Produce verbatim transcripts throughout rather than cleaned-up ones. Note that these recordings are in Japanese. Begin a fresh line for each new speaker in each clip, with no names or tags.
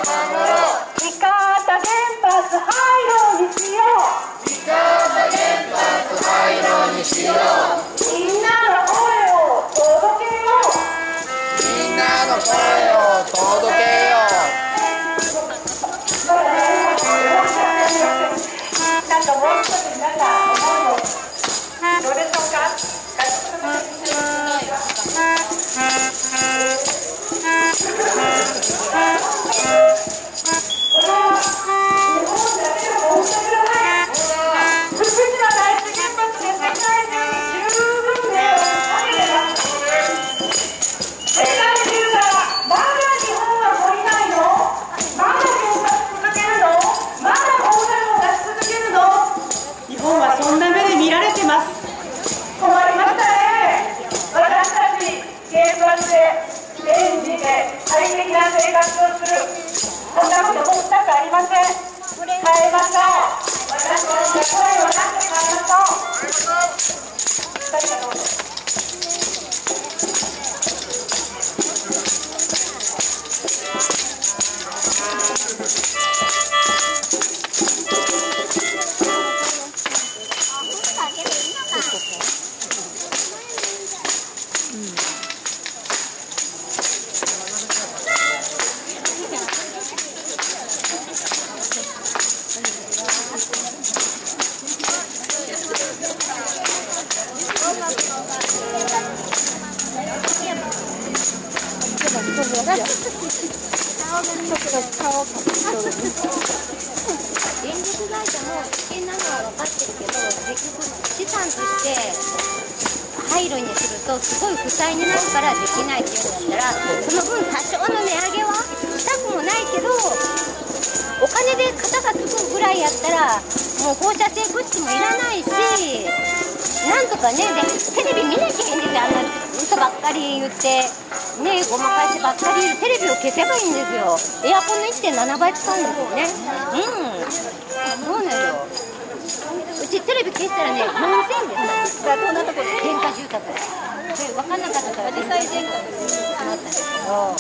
伊方原発廃炉にしよう。
伊方原発廃炉にしよう。
みんなの声を届けよう。
みんなの声を届けよ
う。なんかもう少しなんか思いをどうでしょうか。 演じて快適な生活をする、そんなこともしたくありません。変えましょう。私たちが声を出して変えましょう。誰かどうぞ。
電力会社も危険なのは分かってるけど、結局資産として廃炉にするとすごい負債になるからできないっていうんだったら、その分多少の値上げはしたくもないけど、お金で型がつくぐらいやったらもう放射性物質もいらないし、なんとかね、でテレビ見なきゃいいんですよ。あんな嘘ばっかり言ってね、ごまかしてばっかりテレビを消せばいいんですよ。エアコンの いってんなな 倍使うんですよね。うん、そうなのよ。うちテレビ消したらね、満線です。がどんなところで電化住宅それ分かんなかったからアジサイ電化ですなったんですけど、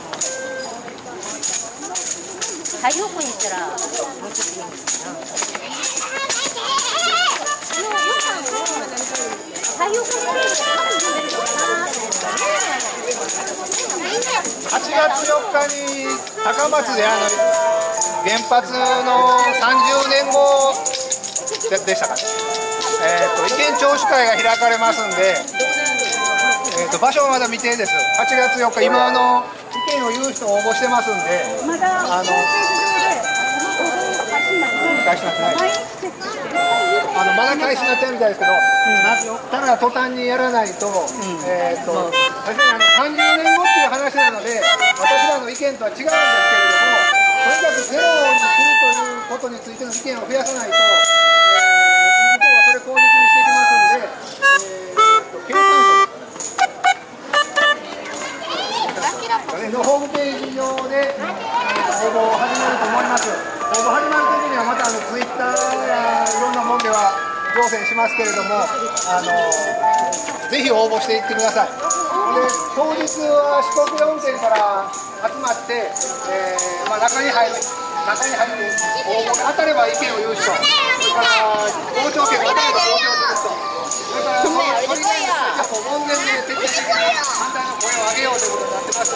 太陽光にしたらもうちょっといいんですかな。その予算を太陽光パネルで買うんですよ。
はちがつよっかに高松であの原発のさんじゅうねんごで, でしたかね、えー、と意見聴取会が開かれますんで、えー、と場所はまだ未定です。はちがつよっか、今の意見を言う人応募してますんで、
まだ
あの開始なってないあのまだ開始になってるみたいですけど、うん、ただ途端にやらないと、うん、えー、と確かにあのさんじゅうねんごっていう話なので、私らの意見とは違うんですけれども、とにかくゼロにするということについての意見を増やさないと、えー、向こうはそれ口実にしていきますので、えー、と経産省のホームページ上で応募を始めると思います。応募始まる時にはまたあのツイッターやいろんなもんでは当選しますけれども、あのぜひ応募していってください。で当日は四国よん県から集まって、えーまあ、中に入る中に入って応募が当たれば意見を言う人、それから傍聴券が当たれば傍聴する人、それからそれ以外の人は門前で徹底的に反対の声を上げようということになってます。